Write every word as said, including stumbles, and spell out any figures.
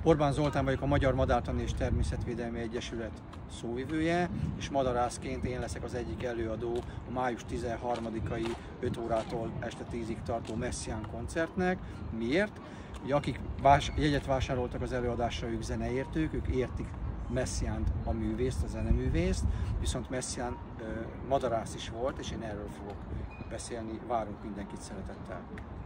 Orbán Zoltán vagyok, a Magyar Madártani és Természetvédelmi Egyesület szóvivője, és madarászként én leszek az egyik előadó a május tizenharmadikai öt órától este tízig tartó Messiaen koncertnek. Miért? Ugye, akik vás, jegyet vásároltak az előadásra, ők zeneértők, ők értik Messiaent, a művészt, a zeneművészt, viszont Messiaen madarász is volt, és én erről fogok beszélni, várunk mindenkit szeretettel.